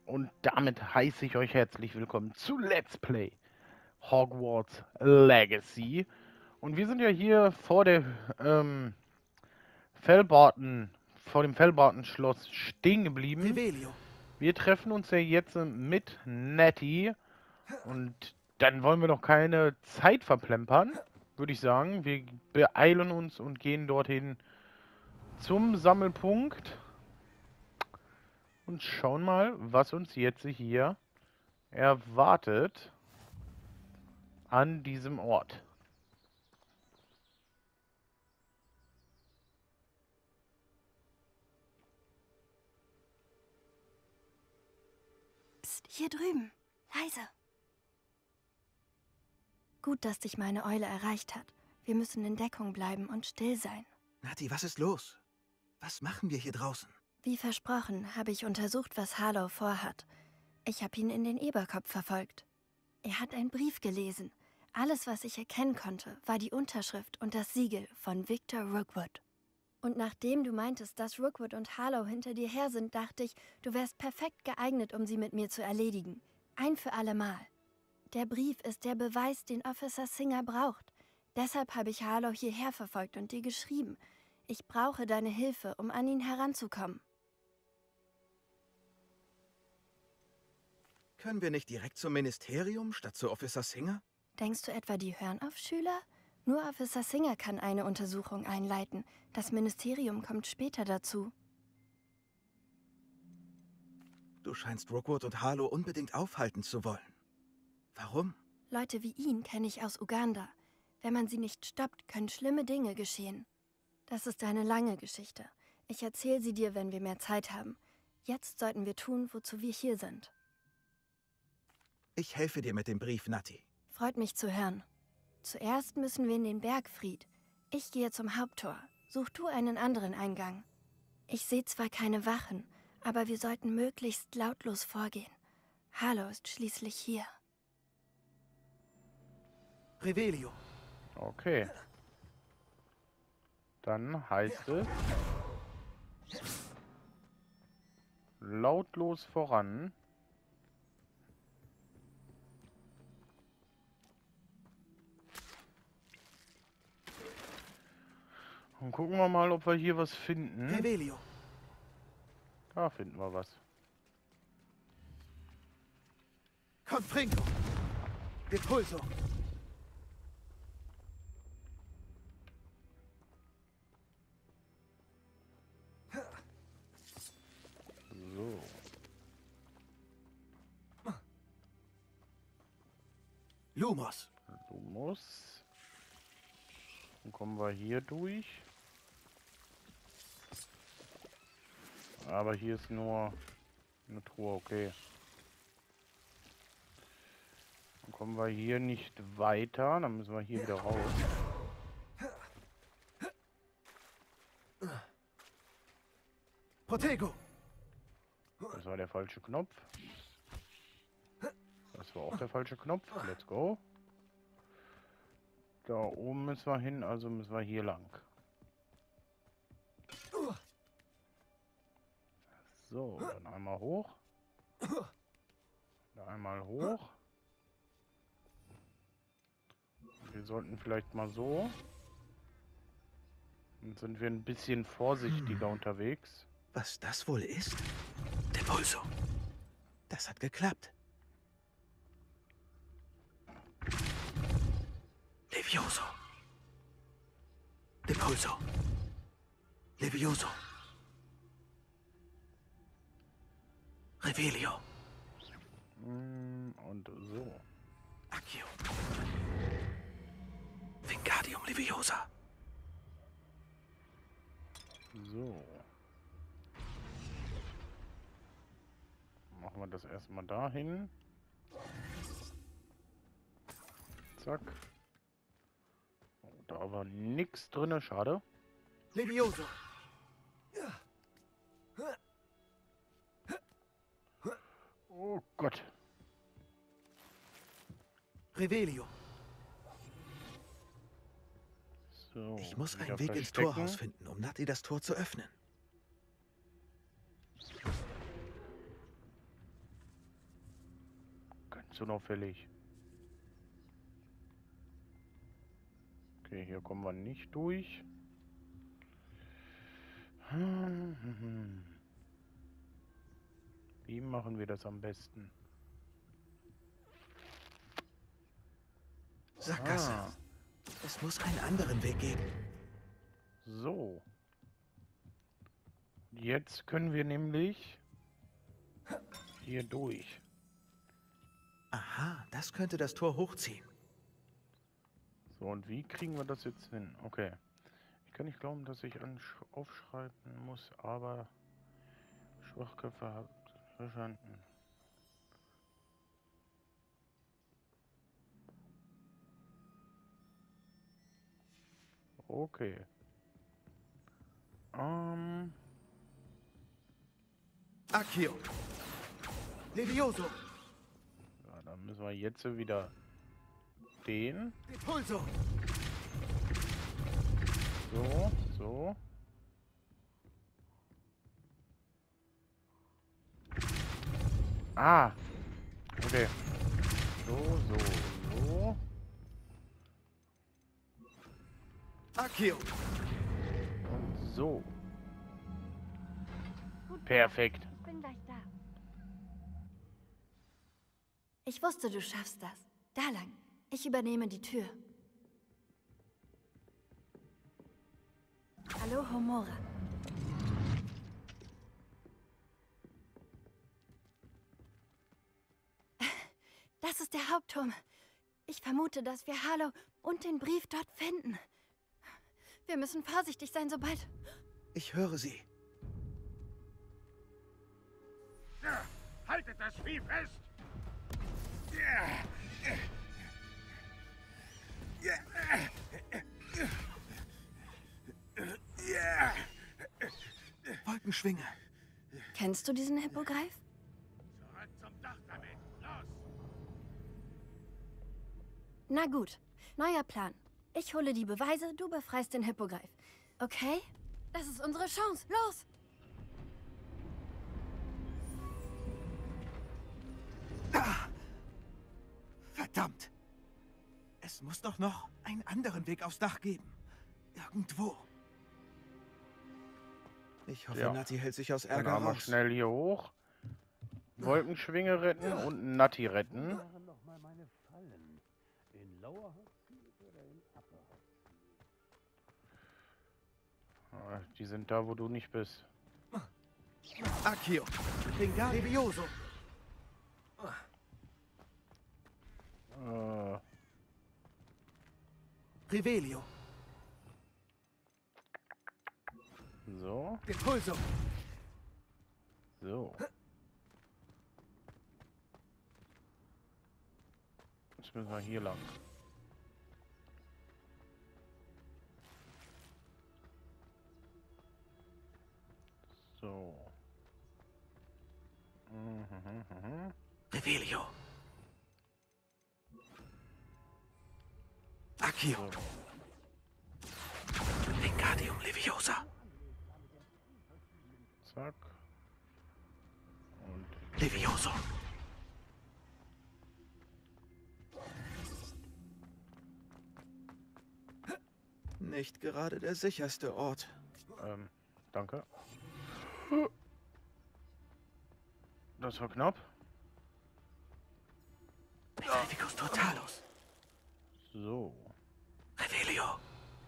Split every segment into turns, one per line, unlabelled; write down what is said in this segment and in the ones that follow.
Und damit heiße ich euch herzlich willkommen zu Let's Play Hogwarts Legacy. Und wir sind ja hier vor der Fellbarton, vor dem Fellbarton-Schloss stehen geblieben.
Revelio.
Wir treffen uns ja jetzt mit Natty und dann wollen wir doch keine Zeit verplempern, würde ich sagen. Wir beeilen uns und gehen dorthin zum Sammelpunkt und schauen mal, was uns jetzt hier erwartet an diesem Ort.
Psst, hier drüben. Leise. Gut, dass dich meine Eule erreicht hat. Wir müssen in Deckung bleiben und still sein.
Natty, was ist los? Was machen wir hier draußen?
Wie versprochen, habe ich untersucht, was Harlow vorhat. Ich habe ihn in den Eberkopf verfolgt. Er hat einen Brief gelesen. Alles, was ich erkennen konnte, war die Unterschrift und das Siegel von Victor Rookwood. Und nachdem du meintest, dass Rookwood und Harlow hinter dir her sind, dachte ich, du wärst perfekt geeignet, um sie mit mir zu erledigen. Ein für alle Mal. Der Brief ist der Beweis, den Officer Singer braucht. Deshalb habe ich Harlow hierher verfolgt und dir geschrieben. Ich brauche deine Hilfe, um an ihn heranzukommen.
Können wir nicht direkt zum Ministerium statt zu Officer Singer?
Denkst du etwa, die hören auf Schüler? Nur Officer Singer kann eine Untersuchung einleiten. Das Ministerium kommt später dazu.
Du scheinst Rookwood und Harlow unbedingt aufhalten zu wollen. Warum?
Leute wie ihn kenne ich aus Uganda. Wenn man sie nicht stoppt, können schlimme Dinge geschehen. Das ist eine lange Geschichte. Ich erzähle sie dir, wenn wir mehr Zeit haben. Jetzt sollten wir tun, wozu wir hier sind.
Ich helfe dir mit dem Brief, Natty.
Freut mich zu hören. Zuerst müssen wir in den Bergfried. Ich gehe zum Haupttor. Such du einen anderen Eingang. Ich sehe zwar keine Wachen, aber wir sollten möglichst lautlos vorgehen. Harlow ist schließlich hier.
Revelio.
Okay. Dann heißt es lautlos voran. Und gucken wir mal, ob wir hier was finden.
Revelio.
Da finden wir was.
Confringo. Depulso.
So.
Lumos.
Lumos. Dann kommen wir hier durch. Aber hier ist nur eine Truhe, okay. Dann kommen wir hier nicht weiter. Dann müssen wir hier wieder raus.
Protego.
Das war der falsche Knopf. Das war auch der falsche Knopf. Let's go. Da oben müssen wir hin, also müssen wir hier lang. So, dann einmal hoch. Da einmal hoch. Wir sollten vielleicht mal so. Dann sind wir ein bisschen vorsichtiger unterwegs.
Was das wohl ist? Depulso. Das hat geklappt. Levioso. Depulso. Levioso. Revelio.
Und so.
Accio. Wingardium Leviosa.
So. Machen wir das erstmal dahin. Zack. Oh, da war nichts drin, schade.
Levioso.
Oh Gott.
Revelio.
So,
Ich muss
wieder
einen Weg ins
verstecken.
Torhaus finden, um Natty das Tor zu öffnen.
Ganz unauffällig. Okay, hier kommen wir nicht durch. Wie machen wir das am besten?
Sackgasse.
Ah,
Es muss einen anderen Weg geben.
so. Jetzt können wir nämlich hier durch.
Aha, das könnte das Tor hochziehen.
So, und wie kriegen wir das jetzt hin? Okay. Ich kann nicht glauben, dass ich aufschreiben muss, aber Schwachköpfe habt verstanden. Okay.
Accio. Levioso.
Ja, dann müssen wir jetzt wieder den.
Depulso.
So, so. Ah. Okay. So, so, so.
Accio.
Und so.
Gut,
Perfekt.
ich bin gleich da. Ich wusste, du schaffst das. Da lang. Ich übernehme die Tür. Hallo, Homora. Das ist der Hauptturm. Ich vermute, dass wir Harlow und den Brief dort finden. Wir müssen vorsichtig sein, sobald...
Ich höre sie.
Haltet das Vieh fest!
Wolkenschwinge.
Kennst du diesen Hippogreif?
Zurück zum Dach damit! Los!
Na gut, neuer Plan. Ich hole die Beweise, du befreist den Hippogreif. Okay? Das ist unsere Chance. Los!
Verdammt! Es muss doch noch einen anderen Weg aufs Dach geben. Irgendwo. Ich hoffe,
Ja.
Nati hält sich aus
Dann
Ärger
haben wir
raus.
schnell hier hoch. Wolkenschwinge retten und Natti retten.
Machen noch mal meine Fallen. In Lower Hogsmeade oder in Upper Hogsmeade?
Ah, die sind da, wo du nicht bist.
Accio. Levioso. Revelio.
So,
Depulso.
so. Jetzt müssen wir hier lang. So.
Revelio. Accio.
So.
Wingardium Leviosa.
Zack. Und
Levioso. Nicht gerade der sicherste Ort.
danke. Das war knapp.
Petrificus Totalus.
So.
Revelio.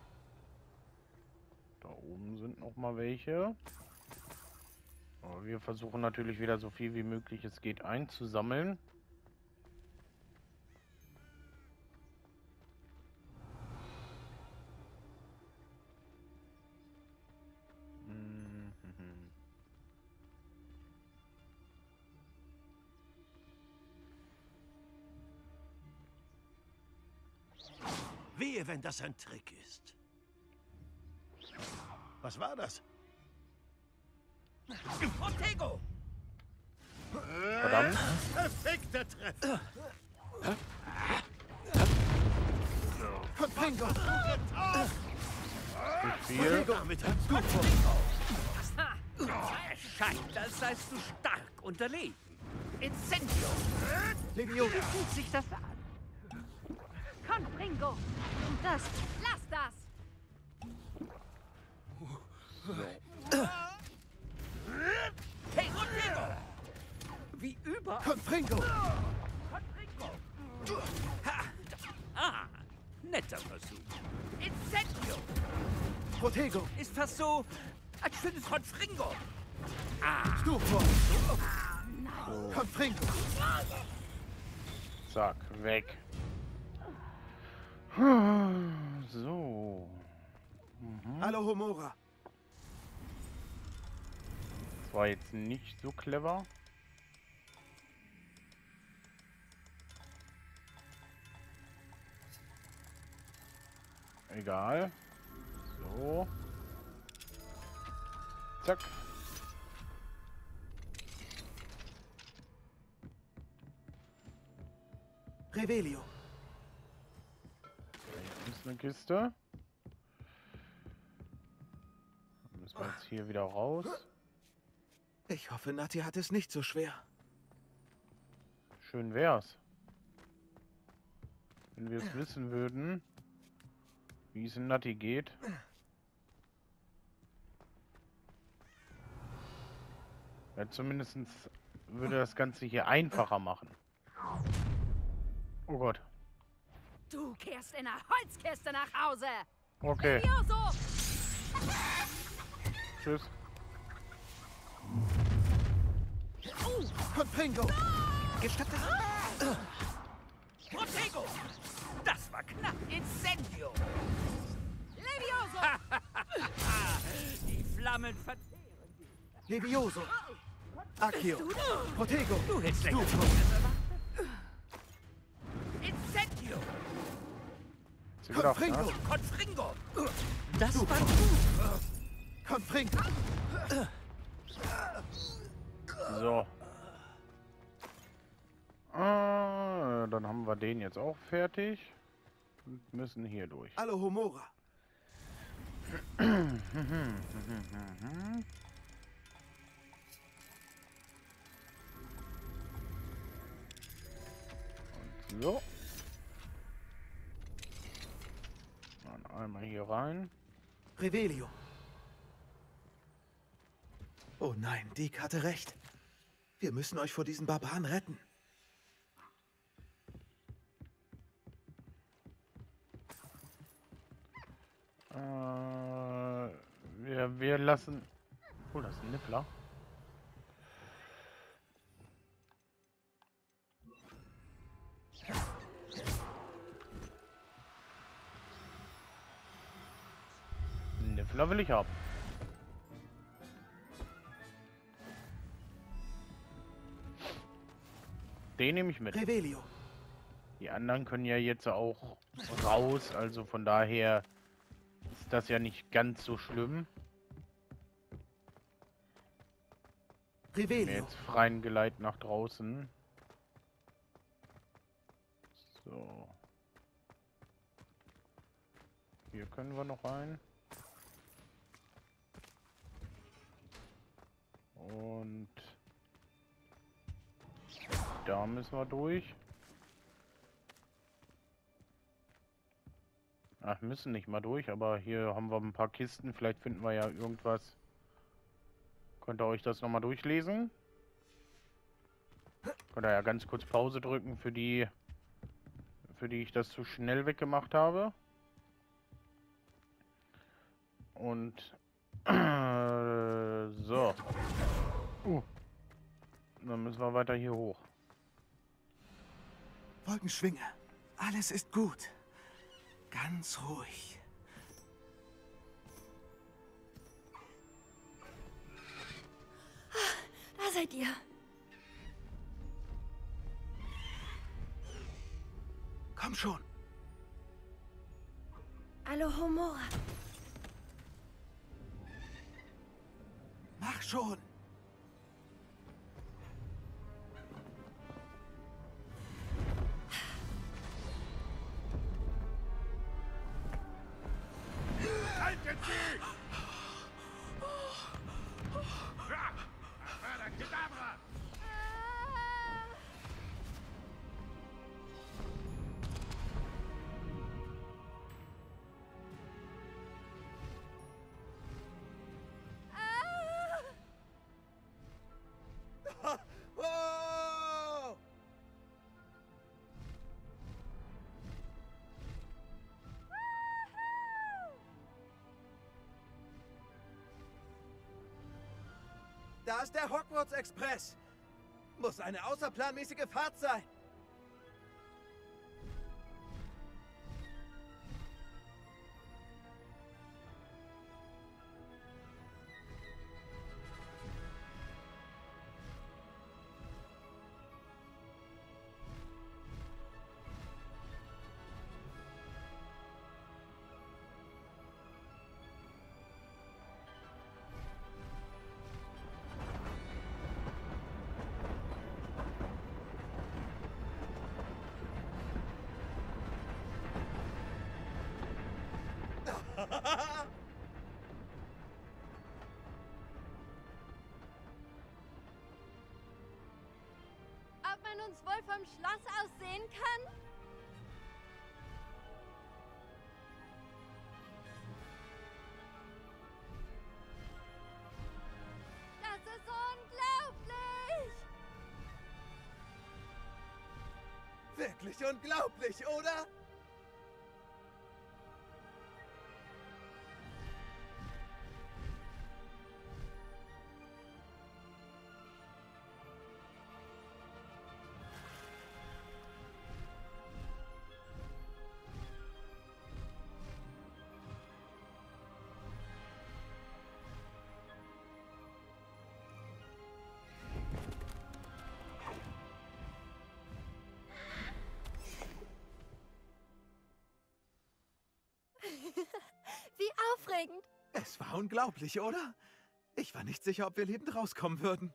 Da oben sind noch mal welche. Aber wir versuchen natürlich wieder so viel wie möglich es geht einzusammeln.
Wehe, wenn das ein Trick ist. Was war das? Protego!
Verdammt.
Perfekter Treffer!
Conpengo.
Nicht viel.
Damit hast du
Es scheint, als seist du stark unterlegen.
Incendio! Leviosa!
Wie fühlt sich das an? Confringo! Und das, lass das!
Hey, Rodrigo!
Wie über...
Confringo!
Ah, netter Versuch.
Incendio! Protego!
Ist fast so, als würde es
Confringo! Stupor! Confringo!
Zack, weg. So.
Hallo, Homora.
Das war jetzt nicht so clever. Egal. So. Zack.
Revelio.
Hier ist eine Kiste. Dann müssen wir jetzt hier wieder raus.
Ich hoffe, Nati hat es nicht so schwer.
Schön wär's. Wenn wir es wissen würden, wie es in Nati geht. Ja, zumindest würde das Ganze hier einfacher machen. Oh Gott.
Du kehrst in einer Holzkiste nach Hause!
Okay.
Levioso!
Tschüss.
Confringo!
Gestattet? Protego! Das war knapp! Incendio! Levioso! Die Flammen verzehren dich!
Levioso! Accio! Protego!
Du hättest länger
Stupor!
Incendio!
Hast du gedacht,
Confringo!
ne?
Confringo! Das
Super.
war gut!
Confringo!
So. Dann haben wir den jetzt auch fertig. Und müssen hier durch.
Hallo, Homora.
Und so. Dann einmal hier rein.
Revelio. Oh nein, Deke hatte recht. Wir müssen euch vor diesen Barbaren retten.
Wir lassen... Oh, das ist ein Niffler. Niffler will ich haben. Den nehme ich mit.
Revelio.
Die anderen können ja jetzt auch raus, also von daher ist das ja nicht ganz so schlimm.
Revelio.
Jetzt freien Geleit nach draußen. So. Hier können wir noch rein. Und da müssen wir durch. Ach, müssen nicht mal durch, aber hier haben wir ein paar Kisten. Vielleicht finden wir ja irgendwas. Könnt ihr euch das nochmal durchlesen? Könnt ihr ja ganz kurz Pause drücken für die ich das zu schnell weggemacht habe. Und so. Dann müssen wir weiter hier hoch.
Wolkenschwinge. Alles ist gut. Ganz ruhig.
Da seid ihr.
Komm schon.
Alohomora.
Mach schon.
Haltet sie!
Da ist der Hogwarts Express. Muss eine außerplanmäßige Fahrt sein.
Ob man uns wohl vom Schloss aus sehen kann? Das ist unglaublich!
Wirklich unglaublich, oder?
Wie aufregend.
Es war unglaublich, oder? Ich war nicht sicher, ob wir lebend rauskommen würden.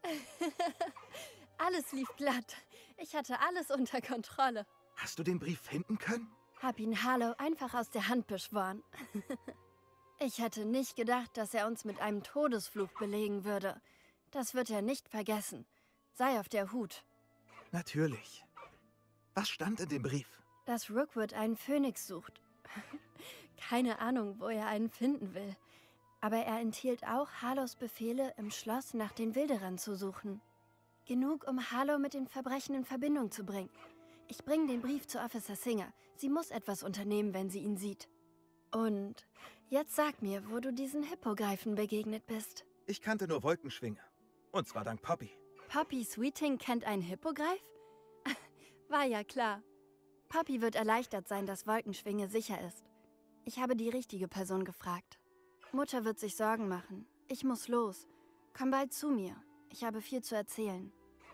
Alles lief glatt. Ich hatte alles unter Kontrolle.
Hast du den Brief finden können?
Hab ihn Harlow einfach aus der Hand beschworen. Ich hätte nicht gedacht, dass er uns mit einem Todesfluch belegen würde. Das wird er nicht vergessen. Sei auf der Hut.
Natürlich. Was stand in dem Brief?
Dass Rookwood einen Phönix sucht. Keine Ahnung, wo er einen finden will. Aber er enthielt auch Harlows Befehle, im Schloss nach den Wilderern zu suchen. Genug, um Harlow mit den Verbrechen in Verbindung zu bringen. Ich bringe den Brief zu Officer Singer. Sie muss etwas unternehmen, wenn sie ihn sieht. Und jetzt sag mir, wo du diesen Hippogreifen begegnet bist.
Ich kannte nur Wolkenschwinge. Und zwar dank Poppy.
Poppy Sweeting kennt einen Hippogreif? War ja klar. Poppy wird erleichtert sein, dass Wolkenschwinge sicher ist. Ich habe die richtige Person gefragt. Mutter wird sich Sorgen machen. Ich muss los. Komm bald zu mir. Ich habe viel zu erzählen.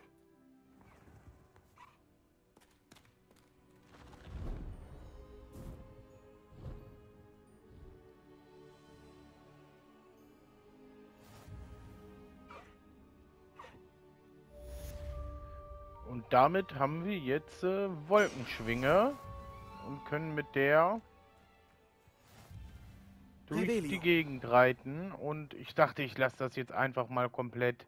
Und damit haben wir jetzt Wolkenschwinge und können mit der durch
Revelio.
die Gegend reiten. Und ich dachte, ich lasse das jetzt einfach mal komplett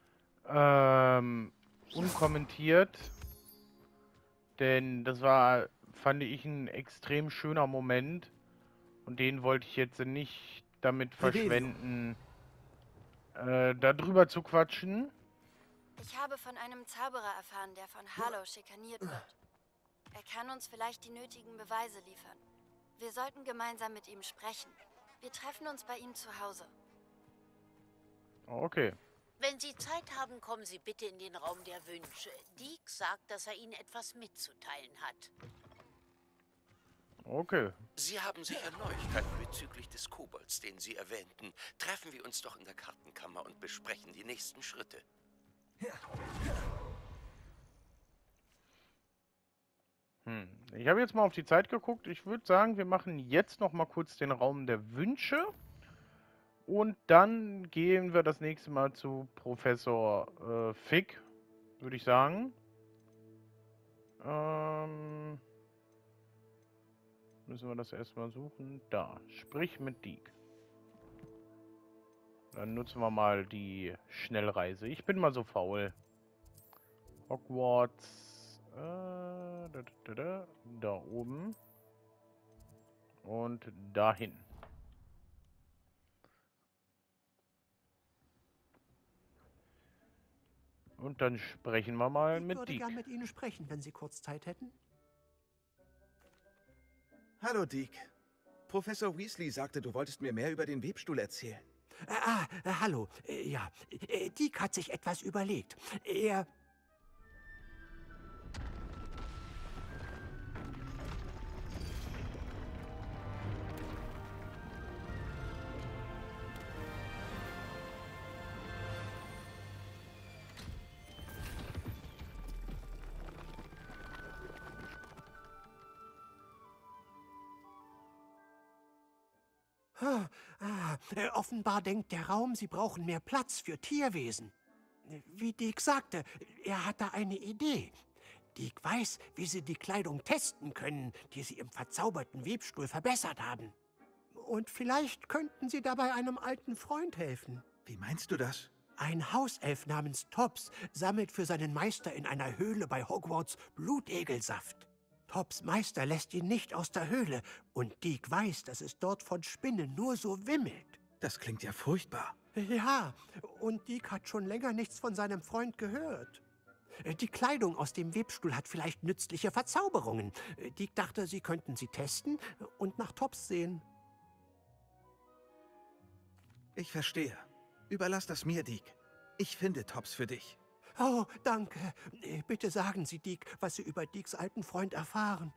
unkommentiert. Denn das war, fand ich, ein extrem schöner Moment. Und den wollte ich jetzt nicht damit
Revelio.
verschwenden, darüber zu quatschen.
Ich habe von einem Zauberer erfahren, der von Harlow schikaniert wird. Er kann uns vielleicht die nötigen Beweise liefern. Wir sollten gemeinsam mit ihm sprechen. Wir treffen uns bei ihm zu Hause.
Okay.
Wenn Sie Zeit haben, kommen Sie bitte in den Raum der Wünsche. Deke sagt, dass er Ihnen etwas mitzuteilen hat.
Okay.
Sie haben sicher Neuigkeiten bezüglich des Kobolds, den Sie erwähnten. Treffen wir uns doch in der Kartenkammer und besprechen die nächsten Schritte.
Ich habe jetzt mal auf die Zeit geguckt. Ich würde sagen, wir machen jetzt noch mal kurz den Raum der Wünsche. Und dann gehen wir das nächste Mal zu Professor Fig, würde ich sagen. Müssen wir das erstmal suchen. Da, sprich mit Deke. Dann nutzen wir mal die Schnellreise. Ich bin mal so faul. Hogwarts. Da oben. Und dahin. Und dann sprechen wir mal
Ich
mit
würde
Deke.
gern mit Ihnen sprechen, wenn Sie kurz Zeit hätten.
Hallo, Deke. Professor Weasley sagte, du wolltest mir mehr über den Webstuhl erzählen.
Hallo. Ja, Deke hat sich etwas überlegt. Er... offenbar denkt der Raum, sie brauchen mehr Platz für Tierwesen. Wie Deke sagte, er hat da eine Idee. Deke weiß, wie sie die Kleidung testen können, die sie im verzauberten Webstuhl verbessert haben. Und vielleicht könnten sie dabei einem alten Freund helfen.
Wie meinst du das?
Ein Hauself namens Tops sammelt für seinen Meister in einer Höhle bei Hogwarts Blutegelsaft. Tops Meister lässt ihn nicht aus der Höhle und Deke weiß, dass es dort von Spinnen nur so wimmelt.
Das klingt ja furchtbar.
Ja, und Deke hat schon länger nichts von seinem Freund gehört. Die Kleidung aus dem Webstuhl hat vielleicht nützliche Verzauberungen. Deke dachte, sie könnten sie testen und nach Tops sehen.
Ich verstehe. Überlass das mir, Deke. Ich finde Tops für dich.
Oh, danke. Bitte sagen Sie Deke, was Sie über Dekes alten Freund erfahren.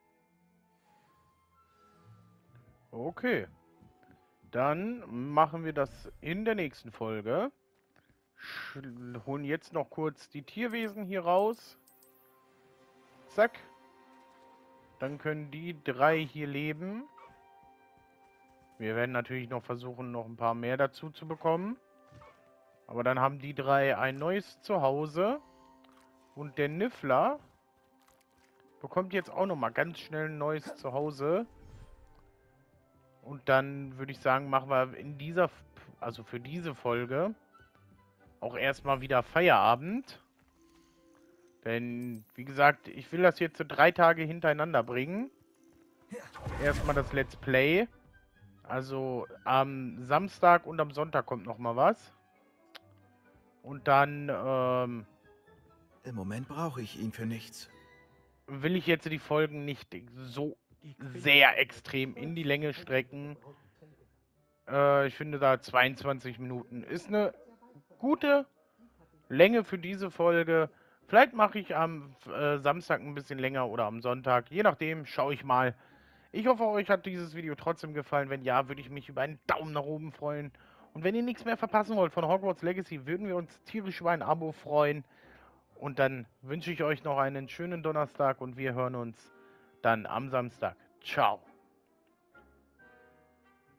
Okay. Dann machen wir das in der nächsten Folge. Holen jetzt noch kurz die Tierwesen hier raus. Zack. Dann können die 3 hier leben. Wir werden natürlich noch versuchen, noch ein paar mehr dazu zu bekommen. Aber dann haben die 3 ein neues Zuhause. Und der Niffler bekommt jetzt auch noch mal ganz schnell ein neues Zuhause. Und dann würde ich sagen, machen wir in dieser, also für diese Folge, auch erstmal wieder Feierabend. Denn, wie gesagt, ich will das jetzt so 3 Tage hintereinander bringen. Erstmal das Let's Play. Also am Samstag und am Sonntag kommt noch mal was. Und dann,
Im Moment brauche ich ihn für nichts.
will ich jetzt die Folgen nicht so sehr extrem in die Länge strecken. Ich finde da 22 Minuten ist eine gute Länge für diese Folge. Vielleicht mache ich am Samstag ein bisschen länger oder am Sonntag. Je nachdem, schaue ich mal. Ich hoffe, euch hat dieses Video trotzdem gefallen. Wenn ja, würde ich mich über einen Daumen nach oben freuen. Und wenn ihr nichts mehr verpassen wollt von Hogwarts Legacy, würden wir uns tierisch über ein Abo freuen. Und dann wünsche ich euch noch einen schönen Donnerstag und wir hören uns dann am Samstag. Ciao.